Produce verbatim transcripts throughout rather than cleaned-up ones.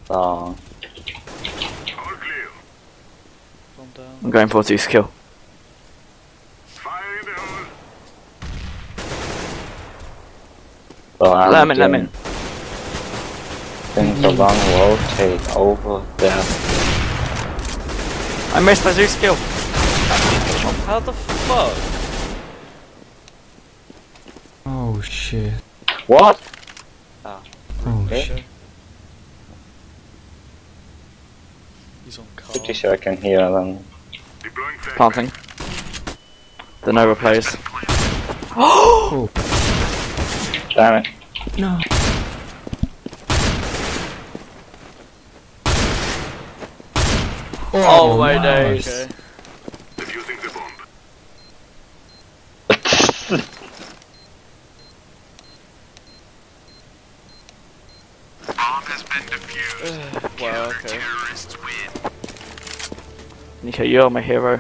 Oh. I'm going for a two skill. So I'm Let him in, let him in. Think the long rotate over there. I missed my two skill. How the fuck? Oh shit. What? Ah, Oh okay. shit. He's on car. Pretty sure I can hear them. Planting. The Nova plays. Oh. Damn it. No. Oh, my nice. days. Okay. Defusing the bomb. Bomb has been defused. Wow, okay. Terrorists win. Nico, you're my hero.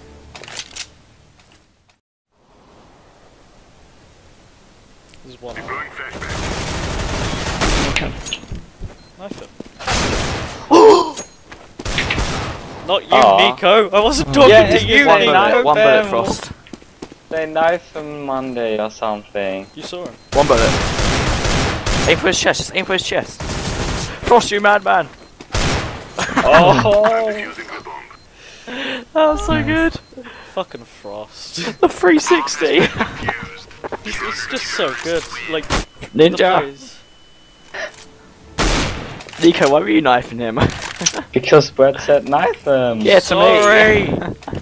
There's one. Deploying flashbang. Knife him. Not you, Aw. Nico. I wasn't talking Yeah, to it's you, One They Nico. bullet, knife one bullet them. frost. They knife him Monday or something. You saw him. One bullet. Aim for his chest, just aim for his chest. Frost, you madman! Oh! Defusing the bomb. That was so good. Fucking Frost. The three sixty. Defused. He's, he's just so good. Like the Ninja. plays. Nico, why were you knifing him? Because Brett said knife him. Yeah, to me. Sorry.